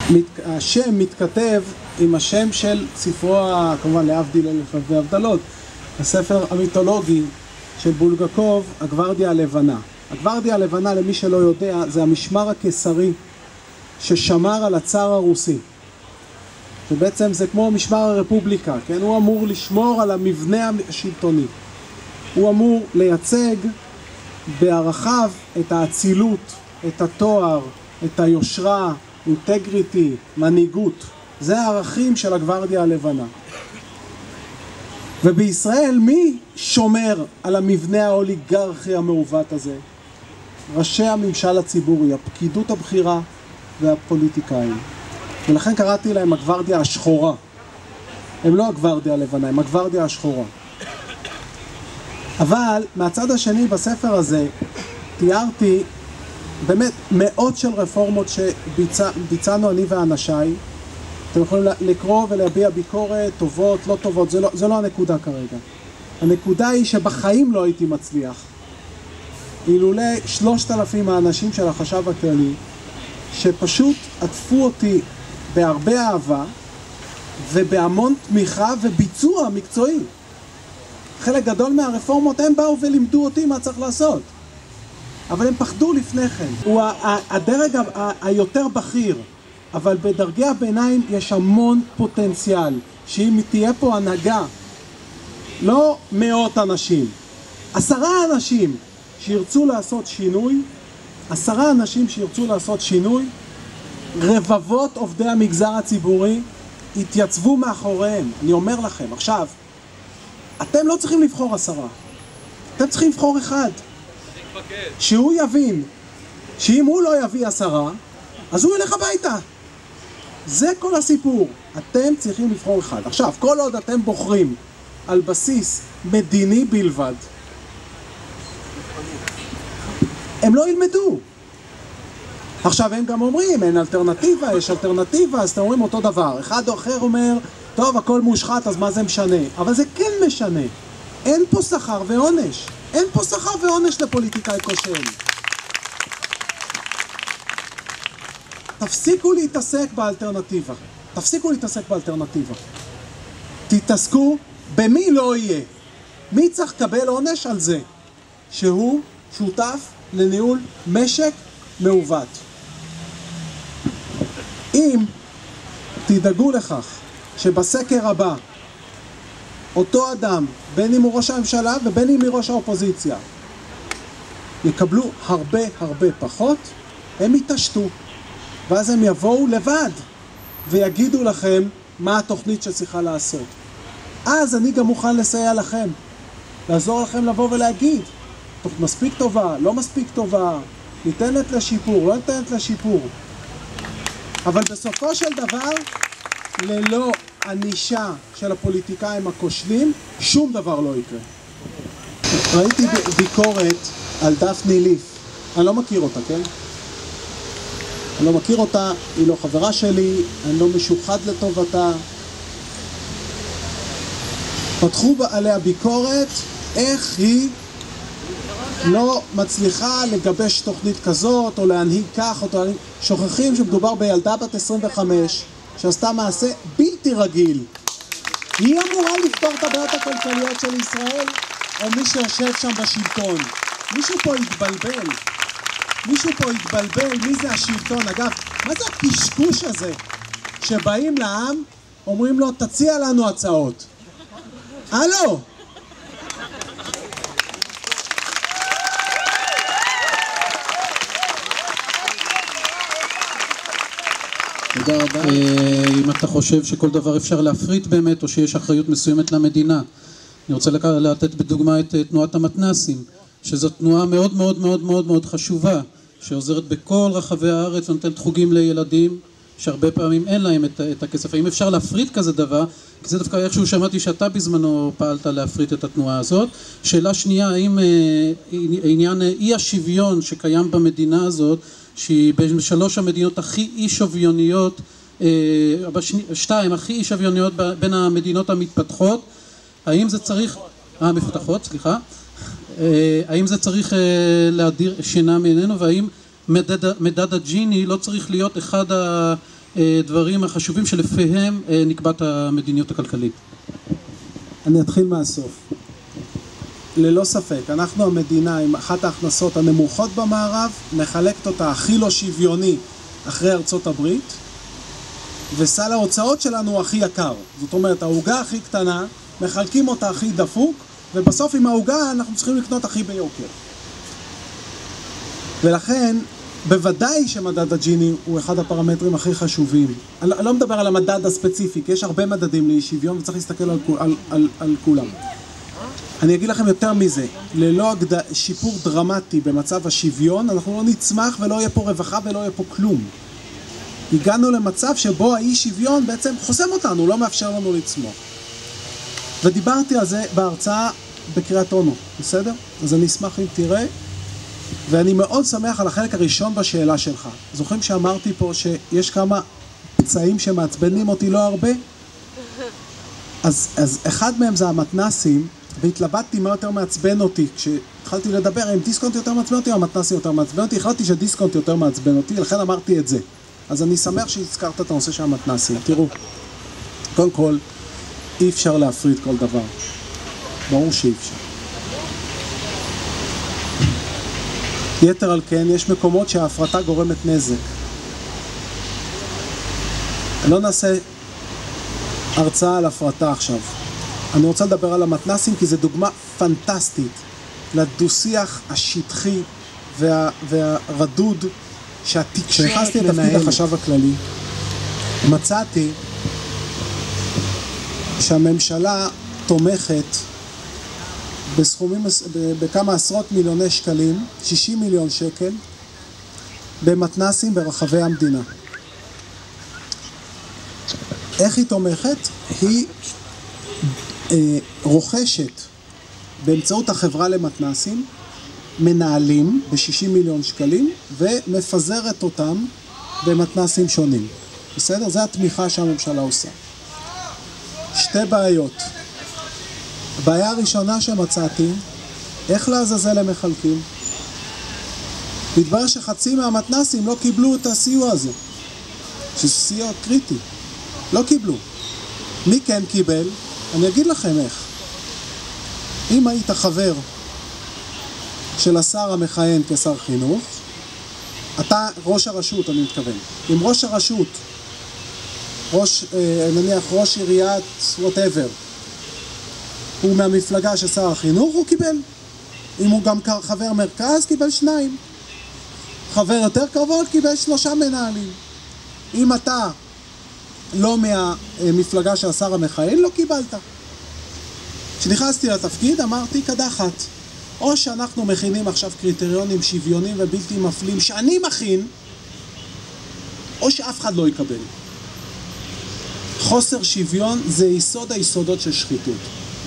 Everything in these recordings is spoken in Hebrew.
השם מתכתב עם השם של ספרו, כמובן להבדיל אלף אלפי הבדלות, הספר המיתולוגי של בולגקוב, הגוורדיה הלבנה. הגוורדיה הלבנה, למי שלא יודע, זה המשמר הקיסרי ששמר על הצאר הרוסי. שבעצם זה כמו משמר הרפובליקה, כן? הוא אמור לשמור על המבנה השלטוני. הוא אמור לייצג בערכיו את האצילות, את התואר, את היושרה, אינטגריטי, מנהיגות. זה הערכים של הגוורדיה הלבנה. ובישראל מי שומר על המבנה האוליגרכי המעוות הזה? ראשי הממשל הציבורי, הפקידות הבכירה והפוליטיקאים. ולכן קראתי להם הגוורדיה השחורה. הם לא הגוורדיה הלבנה, הם הגוורדיה השחורה. אבל מהצד השני בספר הזה תיארתי באמת מאות של רפורמות שביצענו אני ואנשיי. אתם יכולים לקרוא ולהביע ביקורת, טובות, לא טובות, זה לא הנקודה כרגע. הנקודה היא שבחיים לא הייתי מצליח. אילולא 3,000 האנשים של החשב הכללי, שפשוט עטפו אותי בהרבה אהבה, ובהמון תמיכה וביצוע מקצועי. חלק גדול מהרפורמות הם באו ולימדו אותי מה צריך לעשות. אבל הם פחדו לפני כן. הוא הדרג היותר בכיר, אבל בדרגי הביניים יש המון פוטנציאל, שאם תהיה פה הנהגה, לא מאות אנשים, 10 אנשים שירצו לעשות שינוי, 10 אנשים שירצו לעשות שינוי, רבבות עובדי המגזר הציבורי התייצבו מאחוריהם. אני אומר לכם, עכשיו, אתם לא צריכים לבחור 10, אתם צריכים לבחור אחד. שהוא יבין שאם הוא לא יביא 10, אז הוא ילך הביתה. זה כל הסיפור. אתם צריכים לבחור אחד. עכשיו, כל עוד אתם בוחרים על בסיס מדיני בלבד, הם לא ילמדו. עכשיו הם גם אומרים, אין אלטרנטיבה, יש אלטרנטיבה, אז אתם אומרים אותו דבר. אחד או אחר אומר, טוב, הכל מושחת, אז מה זה משנה? אבל זה כן משנה. אין פה שכר ועונש. אין פה שכר ועונש לפוליטיקאי כושל. תפסיקו להתעסק באלטרנטיבה. תפסיקו להתעסק באלטרנטיבה. תתעסקו במי לא יהיה. מי צריך לקבל עונש על זה? שהוא שותף לניהול משק מעוות. אם תדאגו לכך שבסקר הבא אותו אדם, בין אם הוא ראש הממשלה ובין אם היא ראש האופוזיציה, יקבלו הרבה פחות, הם יתעשתו. ואז הם יבואו לבד ויגידו לכם מה התוכנית שצריכה לעשות. אז אני גם מוכן לסייע לכם, לעזור לכם לבוא ולהגיד, מספיק טובה, לא מספיק טובה, ניתנת לשיפור, לא ניתנת לשיפור. אבל בסופו של דבר, ללא ענישה של הפוליטיקאים הכושלים, שום דבר לא יקרה. ראיתי ביקורת על דפני ליף. אני לא מכיר אותה, כן? אני לא מכיר אותה, היא לא חברה שלי, אני לא משוחד לטובתה. פתחו עליה ביקורת איך היא לא מצליחה לגבש תוכנית כזאת או להנהיג כך או להנהיג. שוכחים שמדובר בילדה בת 25 שעשתה מעשה בלתי רגיל. היא אמורה לפתור את הבעיות הכלכליות של ישראל או מי שיושב שם בשלטון? מישהו פה התבלבל. מי זה השלטון? אגב, מה זה הקשקוש הזה שבאים לעם, אומרים לו תציע לנו הצעות? הלו? תודה רבה. אם אתה חושב שכל דבר אפשר להפריט באמת, או שיש אחריות מסוימת למדינה, אני רוצה לתת בדוגמה את תנועת המתנ"סים, שזו תנועה מאוד מאוד מאוד מאוד מאוד חשובה, שעוזרת בכל רחבי הארץ ונותנת חוגים לילדים, שהרבה פעמים אין להם את הכסף. האם אפשר להפריט כזה דבר? כי זה דווקא איכשהו שמעתי שאתה בזמנו פעלת להפריט את התנועה הזאת. שאלה שנייה, האם עניין אי השוויון שקיים במדינה הזאת, שהיא בין 3 המדינות הכי אי שוויוניות, 2 הכי אי שוויוניות בין המדינות המתפתחות, האם זה צריך, המפותחות, סליחה, האם זה צריך להדיר שינה מעינינו, והאם מדד הג'יני לא צריך להיות אחד דברים החשובים שלפיהם נקבעת המדיניות הכלכלית. אני אתחיל מהסוף. ללא ספק, אנחנו המדינה עם אחת ההכנסות הנמוכות במערב, מחלקת אותה הכי לא שוויוני אחרי ארצות הברית, וסל ההוצאות שלנו הוא הכי יקר. זאת אומרת, העוגה הכי קטנה, מחלקים אותה הכי דפוק, ובסוף עם העוגה אנחנו צריכים לקנות הכי ביוקר. ולכן, בוודאי שמדד הג'יני הוא אחד הפרמטרים הכי חשובים. אני לא מדבר על המדד הספציפי, כי יש הרבה מדדים לאי שוויון וצריך להסתכל על כולם. אני אגיד לכם יותר מזה, ללא שיפור דרמטי במצב השוויון, אנחנו לא נצמח ולא יהיה פה רווחה ולא יהיה פה כלום. הגענו למצב שבו האי שוויון בעצם חוסם אותנו, לא מאפשר לנו לצמוח. ודיברתי על זה בהרצאה בקריית אונו, בסדר? אז אני אשמח אם תראה, ואני מאוד שמח על החלק הראשון בשאלה שלך. זוכרים שאמרתי פה שיש כמה פצעים שמעצבנים אותי לא הרבה? אז אחד מהם זה המתנסים, והתלבטתי מה יותר מעצבן אותי. כשהתחלתי לדבר עם דיסקונט יותר מעצבן אותי או המתנסים יותר מעצבן אותי, החלטתי שדיסקונט יותר מעצבן אותי, לכן אמרתי את זה. אז אני שמח שהזכרת את הנושא של המתנסים. תראו, קודם כל, אי אפשר להפריד כל דבר. ברור שאי אפשר. יתר על כן, יש מקומות שההפרטה גורמת נזק. לא נעשה הרצאה על הפרטה עכשיו. אני רוצה לדבר על המתנסים כי זו דוגמה פנטסטית לדו-שיח השטחי והרדוד כשנכנסתי לתפקיד החשב הכללי, מצאתי שהממשלה תומכת בסכומים, בכמה עשרות מיליוני שקלים, 60 מיליון שקל, במתנסים ברחבי המדינה. איך היא תומכת? היא רוכשת באמצעות החברה למתנסים מנהלים ב-60 מיליון שקלים ומפזרת אותם במתנסים שונים. בסדר? זו התמיכה שהממשלה עושה. שתי בעיות. הבעיה הראשונה שמצאתי, איך לעזאזל הם מחלקים? מתברר שחצי מהמתנסים לא קיבלו את הסיוע הזה, שזה סיוע קריטי. לא קיבלו. מי כן קיבל? אני אגיד לכם איך. אם היית חבר של השר המכהן כשר חינוך, אתה ראש הרשות, אני מתכוון. אם ראש הרשות, נניח ראש עיריית whatever, הוא מהמפלגה של שר החינוך, הוא קיבל. אם הוא גם חבר מרכז, קיבל 2. חבר יותר קרוב, קיבל 3 מנהלים. אם אתה לא מהמפלגה של השר המכהן, לא קיבלת. כשנכנסתי לתפקיד, אמרתי קדחת. או שאנחנו מכינים עכשיו קריטריונים שוויונים ובלתי מפלים שאני מכין, או שאף אחד לא יקבל. חוסר שוויון זה יסוד היסודות של שחיתות.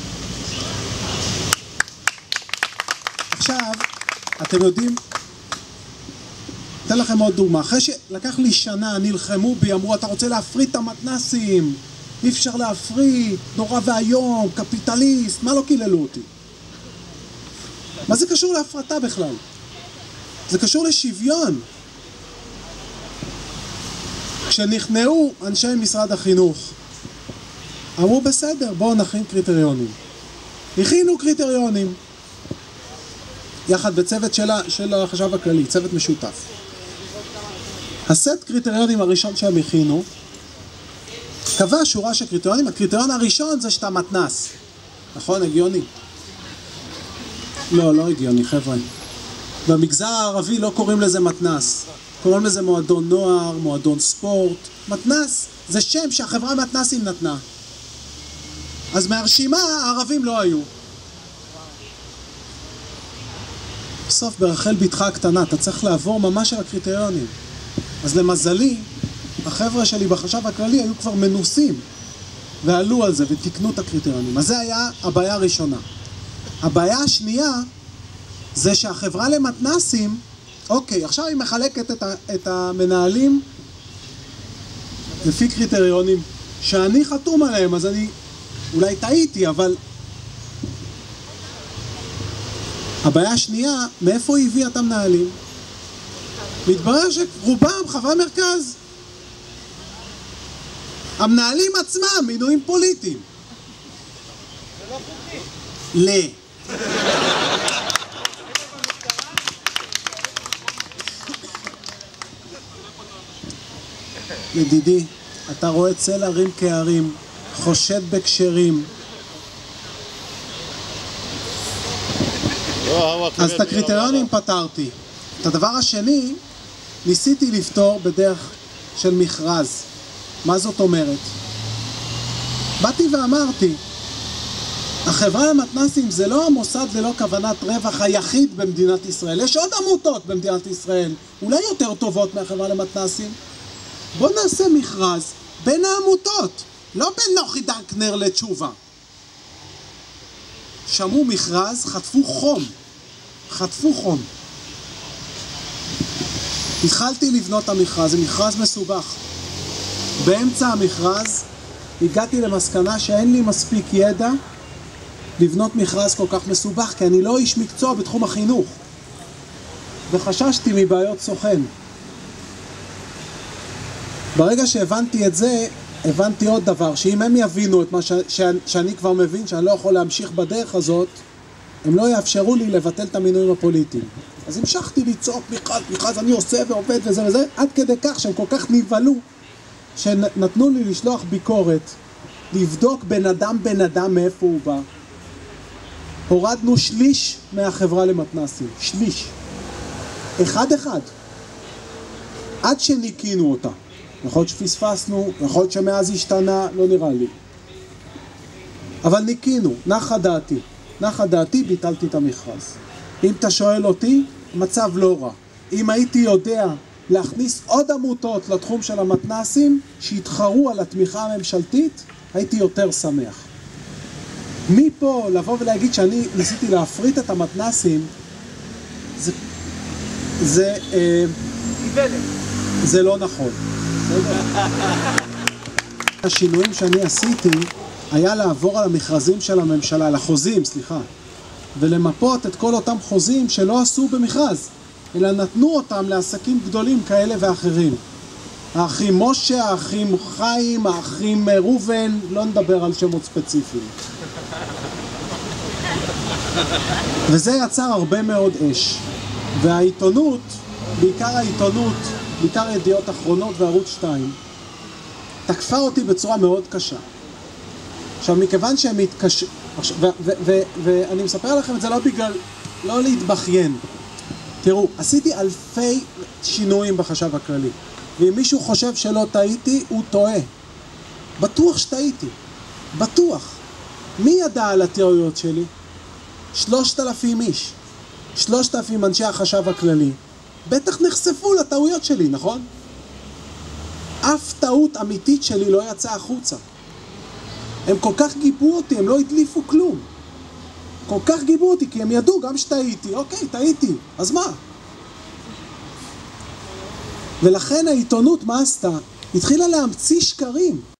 עכשיו, אתם יודעים, אתן לכם עוד דוגמה. אחרי שלקח לי שנה, נלחמו בי, אמרו, אתה רוצה להפריט את המתנסים, אי אפשר להפריט, נורא והיום, קפיטליסט, מה לא קיללו אותי? מה זה קשור להפרטה בכלל? זה קשור לשוויון. כשנכנעו אנשי משרד החינוך, אמרו בסדר, בואו נכין קריטריונים. הכינו קריטריונים. יחד בצוות של החשב הכללי, צוות משותף. הסט קריטריונים הראשון שהם הכינו, קבע שורה של קריטריונים. הקריטריון הראשון זה שאתה מתנס. נכון? הגיוני? לא הגיוני, חבר'ה. במגזר הערבי לא קוראים לזה מתנס. קוראים לזה מועדון נוער, מועדון ספורט. מתנס זה שם שהחברה מתנסים נתנה. אז מהרשימה הערבים לא היו. בסוף ברחל ביתך הקטנה, אתה צריך לעבור ממש על הקריטריונים. אז למזלי, החבר'ה שלי בחשב הכללי היו כבר מנוסים, ועלו על זה ותקנו את הקריטריונים. אז זה היה הבעיה הראשונה. הבעיה השנייה, זה שהחברה למתנסים, אוקיי, עכשיו היא מחלקת את המנהלים לפי קריטריונים שאני חתום עליהם, אז אני אולי טעיתי, אבל הבעיה השנייה, מאיפה היא הביאה את המנהלים? מתברר שרובם חברי מרכז. המנהלים עצמם, מינויים פוליטיים. זה לא חוקי. ידידי, אתה רואה צל הרים כהרים, חושד בקשרים. אז את הקריטריונים פתרתי. את הדבר השני, ניסיתי לפתור בדרך של מכרז. מה זאת אומרת? באתי ואמרתי, החברה למתנ"סים זה לא המוסד ללא כוונת רווח היחיד במדינת ישראל. יש עוד עמותות במדינת ישראל, אולי יותר טובות מהחברה למתנ"סים. בוא נעשה מכרז בין העמותות, לא בין נוחי דנקנר לתשובה. שמעו מכרז, חטפו חום. התחלתי לבנות המכרז, זה מכרז מסובך. באמצע המכרז הגעתי למסקנה שאין לי מספיק ידע לבנות מכרז כל כך מסובך, כי אני לא איש מקצוע בתחום החינוך. וחששתי מבעיות סוכן. ברגע שהבנתי את זה, הבנתי עוד דבר, שאם הם יבינו את מה שאני כבר מבין, שאני לא יכול להמשיך בדרך הזאת, הם לא יאפשרו לי לבטל את המינויים הפוליטיים. אז המשכתי לצעוק מכרז, אני עושה ועובד וזה וזה, עד כדי כך שהם כל כך נבהלו, שנתנו לי לשלוח ביקורת, לבדוק בן אדם מאיפה הוא בא. הורדנו שליש מהחברה למתנ"סים, שליש. אחד. עד שניקינו אותה. יכול להיות שפספסנו, יכול להיות שמאז השתנה, לא נראה לי. אבל ניקינו, נחה דעתי, ביטלתי את המכרז. אם אתה שואל אותי, מצב לא רע. אם הייתי יודע להכניס עוד עמותות לתחום של המתנ"סים, שיתחרו על התמיכה הממשלתית, הייתי יותר שמח. מפה לבוא ולהגיד שאני ניסיתי להפריט את המתנ"סים, זה לא נכון. השינויים שאני עשיתי היה לעבור על המכרזים של הממשלה, על החוזים, ולמפות את כל אותם חוזים שלא עשו במכרז, אלא נתנו אותם לעסקים גדולים כאלה ואחרים. האחים משה, האחים חיים, האחים רובן, לא נדבר על שמות ספציפיים. וזה יצר הרבה מאוד אש. והעיתונות, בעיקר ידיעות אחרונות וערוץ 2, תקפה אותי בצורה מאוד קשה. עכשיו, מכיוון שהם מתקשים, ואני מספר לכם את זה לא להתבכיין. תראו, עשיתי אלפי שינויים בחשב הכללי, ואם מישהו חושב שלא טעיתי, הוא טועה. בטוח שטעיתי, בטוח. מי ידע על הטעויות שלי? 3,000 איש. 3,000 אנשי החשב הכללי. בטח נחשפו לטעויות שלי, נכון? אף טעות אמיתית שלי לא יצאה החוצה. הם כל כך גיבו אותי, הם לא הדליפו כלום. כל כך גיבו אותי, כי הם ידעו גם שטעיתי. אוקיי, טעיתי, אז מה? ולכן העיתונות, מה עשתה? התחילה להמציא שקרים.